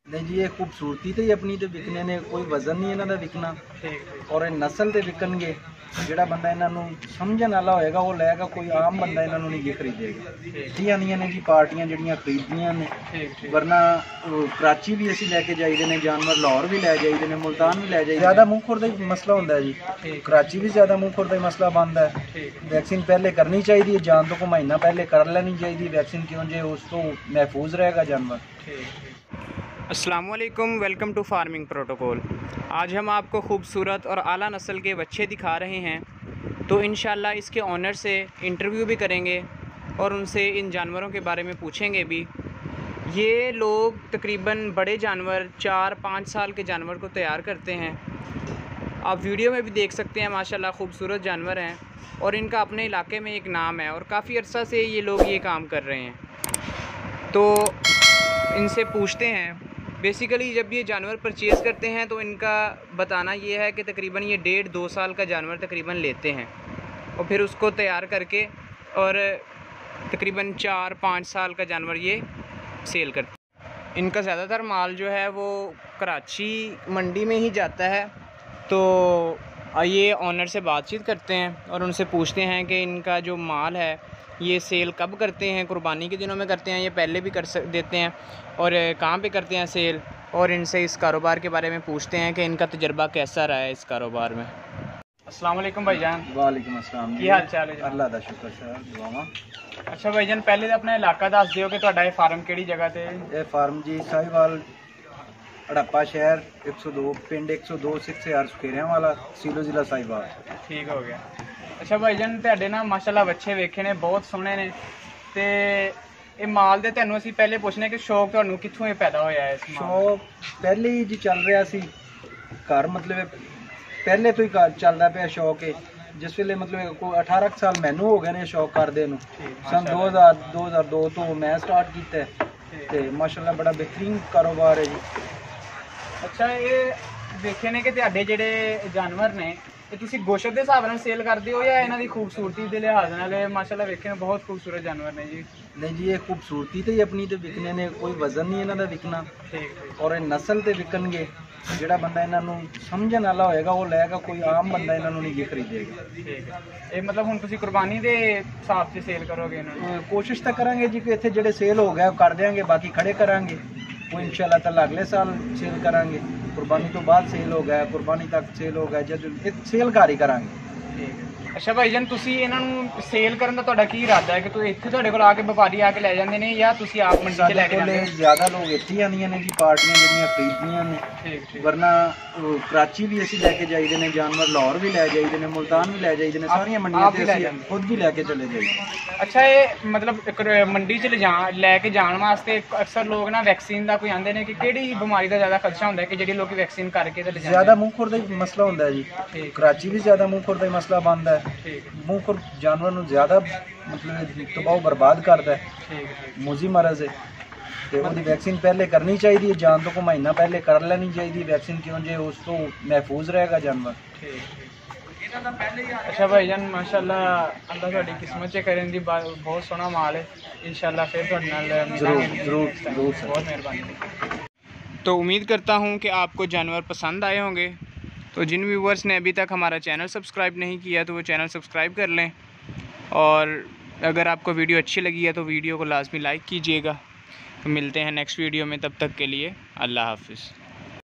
नहीं जी, ये खूबसूरती तो ही अपनी तो विकने ने, कोई वजन नहीं इन्हों का विकना। और नस्ल तो विकणगे, जोड़ा बंदा इन्हों समझने वाला होएगा वो लएगा, कोई आम बंदा इन्हों नहीं खरीदेगा। इतनी आंदियां ने जी पार्टियां जड़ियां खरीदनियां ने, वरना कराची भी असी लैके जाइदे ने जानवर, लाहौर भी लै जाइदे ने, मुल्तान भी लै जाइदे। ज़्यादा मूँह खुर का ही मसला होंदा है जी, कराची भी ज़्यादा मूँह खुर का ही मसला बनता है। वैक्सीन पहले करनी चाहिए, जान तो को महीना पहले कर लेनी चाहिए वैक्सीन, क्यों जो उस तो महफूज रहेगा जानवर। अस्सलाम वालेकुम, वेलकम टू फार्मिंग प्रोटोकॉल। आज हम आपको ख़ूबसूरत और आला नस्ल के बच्चे दिखा रहे हैं, तो इंशाल्लाह इसके ऑनर से इंटरव्यू भी करेंगे और उनसे इन जानवरों के बारे में पूछेंगे भी। ये लोग तकरीबन बड़े जानवर 4-5 साल के जानवर को तैयार करते हैं। आप वीडियो में भी देख सकते हैं, माशाल्लाह खूबसूरत जानवर हैं और इनका अपने इलाके में एक नाम है और काफ़ी अर्सा से ये लोग ये काम कर रहे हैं। तो इनसे पूछते हैं, बेसिकली जब ये जानवर परचेज़ करते हैं तो इनका बताना ये है कि तकरीबन ये 1.5-2 साल का जानवर तकरीबन लेते हैं और फिर उसको तैयार करके और तकरीबन 4-5 साल का जानवर ये सेल करते हैं। इनका ज़्यादातर माल जो है वो कराची मंडी में ही जाता है। तो आइए ऑनर से बातचीत करते हैं और उनसे पूछते हैं कि इनका जो माल है ये सेल कब करते हैं, कुर्बानी के दिनों में करते हैं, ये पहले भी कर देते हैं और कहाँ पे करते हैं सेल, और इनसे इस कारोबार के बारे में पूछते हैं कि इनका तजर्बा कैसा रहा है इस कारोबार में। अस्सलाम वालेकुम भाईजान। वालेकुम अस्सलाम। की हाल चाल है? अल्लाह दा शुक्र सर, दुआवां। अच्छा भाईजान, पहले तो अपना इलाका दस दिओ कि तुहाडा फार्म किहड़ी जगह ते? ये फार्म जी साहिवाल हड़प्पा शहर 102 पिंड 102 6000 सुखेरियां वाला सीलो जिला साहिवाल। ठीक हो गया। अच्छा भाईजान, तुहाडे ना माशाल्लाह बच्चे वेखे ने बहुत सोहने ने, ते ये माल दे तैनूं असीं पहले पुछने कि शौक तुहानूं कित्थों पैदा होया है? इस शौक पहले ही जी चल रहा सी घर, मतलब पहले तो ही चलता पाया शौक है। जिस वेले मतलब कोई 18 साल मैनू हो गए ने शौक करदे नूं। सन 2002 तो मैं स्टार्ट किया ते माशाल्लाह बड़ा बेहतरीन कारोबार है जी। अच्छा, ये वेखे ने कि तुहाडे जिहड़े जानवर ने ये तुसीं गोश्त के हिसाब नाल सेल करदे हो या इन्हां दी खूबसूरती दे लिहाज नाल? माशाल्लाह वेखे ने बहुत खूबसूरत जानवर ने जी। नहीं जी, ये खूबसूरती तो ही अपनी तो विकने ने, कोई वजन नहीं इन्हों का विकना। और नस्ल तो विकणगे, जोड़ा बंदा इन्हों समझने वाला होएगा वो लएगा, कोई आम बंदा इन्हों नहीं खरीदेगा। ये मतलब हुण तुसीं कुर्बानी दे हिसाब से सेल करोगे इन्हों? कोशिश तो करांगे जी कि इत्थे जेडे सेल हो गए कर देंगे, बाकी खड़े करांगे वो इंशाल्लाह ताला अगले साल सेल करांगे। कुर्बानी तो बाद सेल हो गया, कुर्बानी तक सेल हो गया, जब सेल घर ही करांगे। अच्छा भाईजान, तुसीं इन्हां नूं सेल करन दा तुहाडा की इरादा है कि तुसीं इत्थे तुहाडे कोल आके व्यापारी आके ले जांदे ने या तुसीं आप मंडी च लैके जांदे हो? ज़्यादा लोग इत्थे ही आंदियां ने जी पार्टियां जड़ियां खरीदनियां ने, वरना कराची भी असीं लैके जाइदे ने जानवर, लाहौर भी लै जाइदे ने, मुल्तान भी लै जाइदे ने, सारियां मंडियां ते असीं खुद भी लैके चले जाइदे। अच्छा, ये मतलब मंडी च लैके जाण वास्ते अक्सर लोग ना वैक्सीन दा कोई आंदे ने कि केड़ी बीमारी दा ज़्यादा खदशा हुंदा है कि जेह्ड़ी लोग वैक्सीन करके ते ले जांदे? ज़्यादा मूँह खुर दा ही मसला होंदा है जी, कराची भी ज़्यादा मूँह खुर दा ही मसला बनदा है। मूँह खुर जानवर नूं ज़्यादा मतलब तबाह बर्बाद करता है, मूजी मरज है। तो उसकी वैक्सीन पहले करनी चाहिए, जान तो को महीना पहले कर लेनी चाहिए वैक्सीन, क्यों जो उस तो महफूज रहेगा जानवर। अच्छा भाईजान, माशाल्लाह अल्लाह तुहाडी किस्मत च करन दी, बहुत सोहना माल है। इंशाल्लाह फिर तुहाडे नाल मिलांगे। जरूर बहुत मेहरबानी। तो उम्मीद करता हूँ कि आपको जानवर पसंद आए होंगे। तो जिन व्यूवर्स ने अभी तक हमारा चैनल सब्सक्राइब नहीं किया तो वो चैनल सब्सक्राइब कर लें, और अगर आपको वीडियो अच्छी लगी है तो वीडियो को लाजमी लाइक कीजिएगा। तो मिलते हैं नेक्स्ट वीडियो में, तब तक के लिए अल्लाह हाफ़िज़।